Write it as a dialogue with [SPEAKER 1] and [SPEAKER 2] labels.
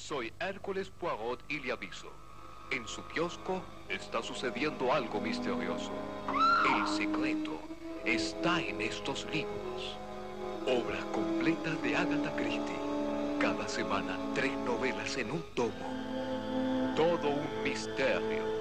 [SPEAKER 1] Soy Hércules Poirot y le aviso. En su kiosco está sucediendo algo misterioso. El secreto está en estos libros. Obras completas de Agatha Christie. Cada semana 3 novelas en un tomo. Todo un misterio.